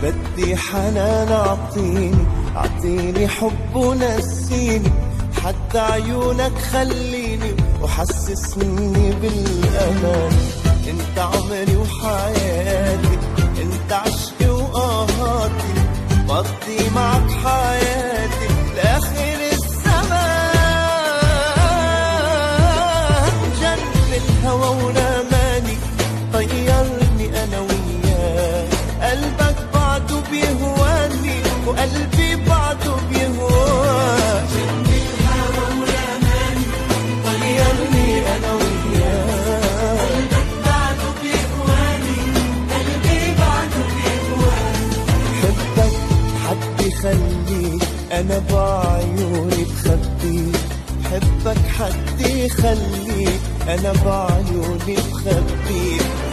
بدي حنان اعطيني حب ونسيني، حتى عيونك خليني وحسسني بالأمان. انت عمري وحياتي، انت عشقي وقهاتي، بقضي معك حياتي لآخر الزمان. جنب الهوى ورماني، طيرني أنا وياك، قلبك بعده بيهواني وقلبي بعده بيهواك. جنب الهوى ورماني، طيرني أنا وياك، قلبك بعده بيهواني قلبي بعده بيهواك. حبك حد يخليك أنا بعيوني بخبيك، حبك حد يخليك أنا بعيوني بخبيك.